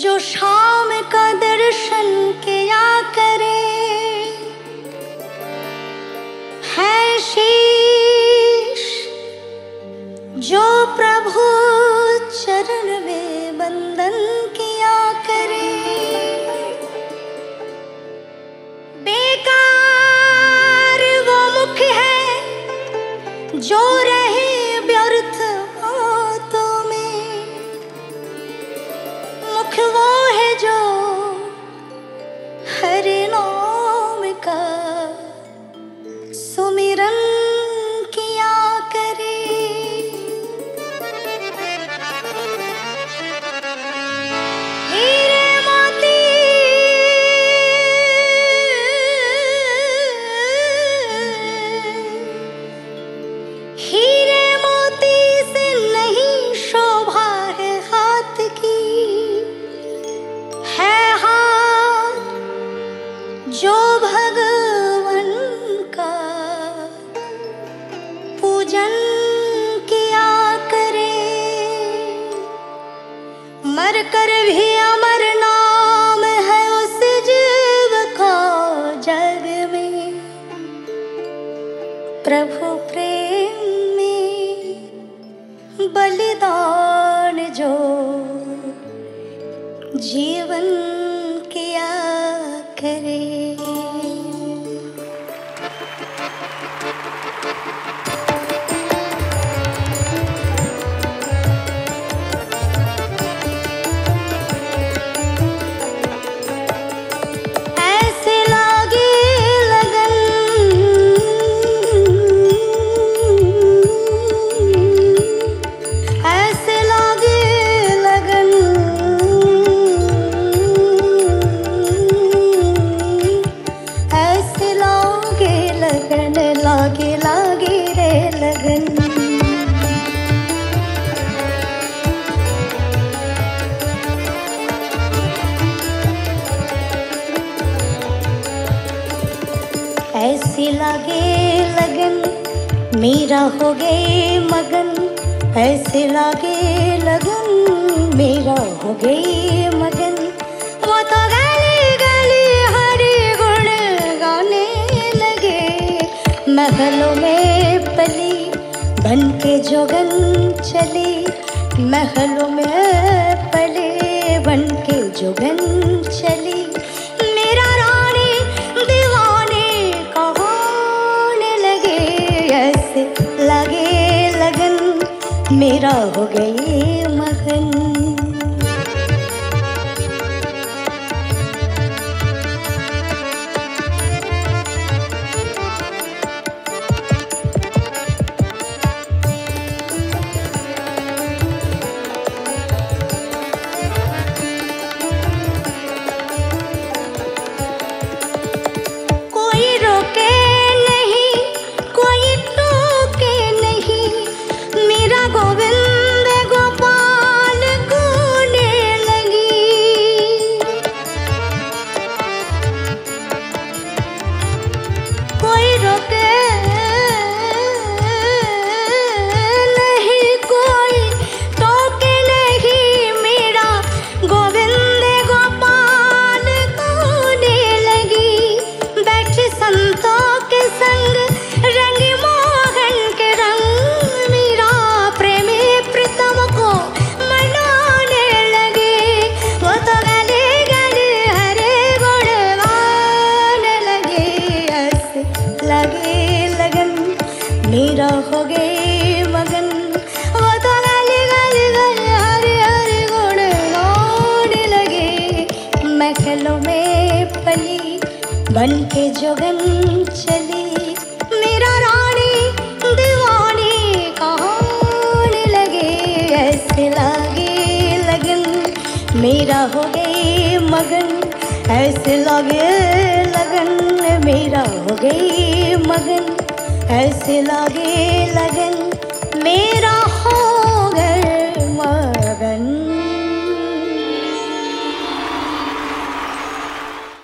जो शाम का दर्शन किया करे, है शीश जो प्रभु चरण में बंदन किया करे। बेकार वो मुख है जो रहे व्यर्थ बातों में, मुख वो है जो हरि नाम का सुमिरन किया करे। हीरे मोती हीरे मोती से नहीं शोभा है हाथ की, है हाथ जो भगवान का पूजन किया करे। मर कर भी अमर नाम है उस जीव का जग में, प्रभु प्रेम में बलिदान जो जीवन किया करे। ऐसे लागे लगन, ऐसे लागे लगन, ऐसे लागे लगन, लागे लागे रे लगन। ऐसी लागे लगन मेरा हो गए मगन, ऐसे लागे लगन मेरा हो गए मगन। वो तो गली गली हरि गुण गाने लगे, महलों में पली बन के जोगन चली, महलों में पले बन के जोगन चली। मेरा रानी दीवाने कहाने लगे, ऐसे लगे लगन मेरा हो गई मगन। कोई रोके नहीं, कोई टोके नहीं, मेरा गोविंद गोपाल गाने लगी। कोई रोके नहीं, कोई टोके नहीं, मेरा गोविंद गोपाल गाने लगी। बैठी संतों के संग रंग मोहन के रंग, मेरा प्रेमी प्रीतम को मनाने लगे। वो तो गले गले हरे गुण गाने लगे, ऐसे लगे लगन मेरा हो गए मगन। वो तो गले गले गले हरे हरे गुण गाने लगे, महलों में पली बन के जोगन चली। मेरा रानी दीवानी कहाने लगे, ऐसे लागे लगन मेरा हो गई मगन, ऐसे लागे लगन मेरा हो गई मगन, ऐसे लागे लगन मेरा